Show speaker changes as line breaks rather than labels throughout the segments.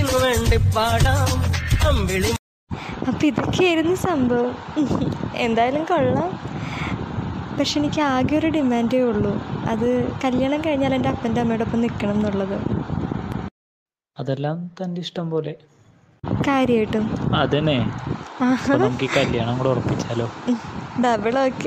അപ്പം ഇതൊക്കെയായിരുന്നു സംഭവം. എന്തായാലും കൊള്ളാം. പക്ഷെ എനിക്ക് ആകെ ഒരു ഡിമാൻഡേ ഉള്ളൂ, അത് കല്യാണം കഴിഞ്ഞാൽ എൻ്റെ അപ്പൻ്റെ അമ്മയോടൊപ്പം നിൽക്കണം എന്നുള്ളത്.
അതെല്ലാം തൻ്റെ ഇഷ്ടം പോലെ.
കാര്യമായിട്ടും
അതന്നെ, നമുക്ക് ഈ കല്യാണം കൂടെ ഉറപ്പിച്ചാലോ?
Double okay.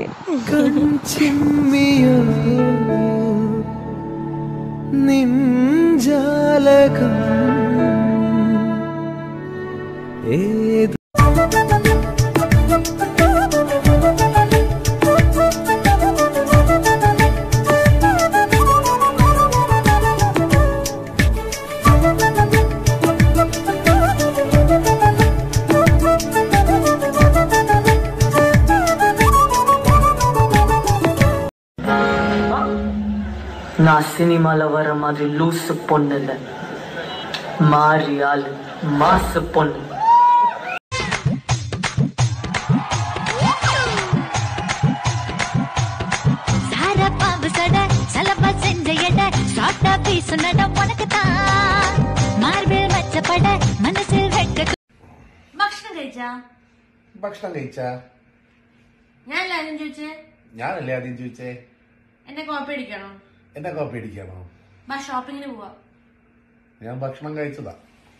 நான் சினிமால வர மாதிரி லூசு பொண்ணு இல்ல, மாறி ஆளு, மாசு பொண்ணு.
ഭക്ഷണം കഴിച്ചാ? ഞാനല്ലേ ആദ്യം ചോദിച്ചേ. എന്നെ കോപ്പി അടിക്കണോ? ഷോപ്പിങ്ങിന് പോവാ. ഞാൻ ഭക്ഷണം കഴിച്ചതാ.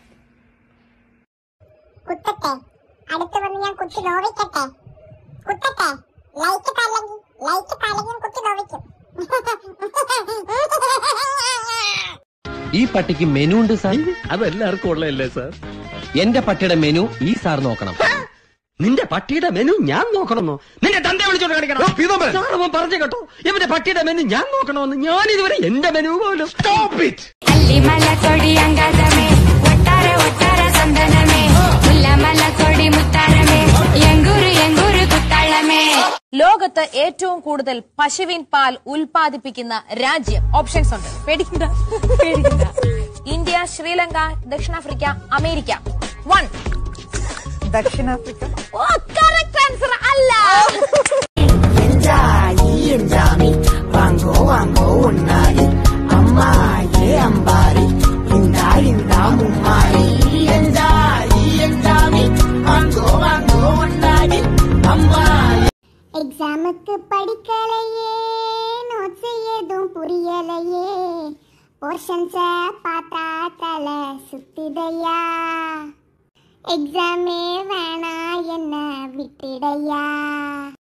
കുത്തട്ടെ, അടുത്ത് വന്ന് ഞാൻ കുത്തി നോവിക്കട്ടെ. കുത്തട്ടെ, ലൈറ്റ് തലയും കുത്തി നോവിക്കും.
ഈ പട്ടിക്ക് മെനു ഉണ്ട് സാർ?
അതെല്ലാവർക്കും ഉള്ളതല്ലേ സാർ?
എന്റെ പട്ടിയുടെ മെനു ഈ സാർ നോക്കണം.
നിന്റെ പട്ടിയുടെ മെനു ഞാൻ നോക്കണമെന്നോ? നിന്റെ തന്റെ വിളിച്ചോണ്ട് കാണിക്കണം. പറഞ്ഞു കേട്ടോ, ഇവന്റെ പട്ടിയുടെ മെനു ഞാൻ നോക്കണമെന്ന്. ഞാൻ ഇതുവരെ എന്റെ മെനു പോലും. Stop it.
ലോകത്ത് ഏറ്റവും കൂടുതൽ പശുവിൻ പാൽ ഉൽപാദിപ്പിക്കുന്ന രാജ്യം. ഓപ്ഷൻസ് ഉണ്ട്, പേടിക്കണ്ട. ഇന്ത്യ, ശ്രീലങ്ക, ദക്ഷിണാഫ്രിക്ക, അമേരിക്ക. 1 ദക്ഷിണാഫ്രിക്ക. ഓ, കറക്റ്റ് ആൻസർ അല്ല.
எக்ஸாமுக்கு படிக்கலையே, நோட்ஸ் எதுவும் புரியலையே, போர்ஷன்ஸை பார்த்தா தலை சுத்திதையா, எக்ஸாமே வேணா என்ன விட்டுடையா.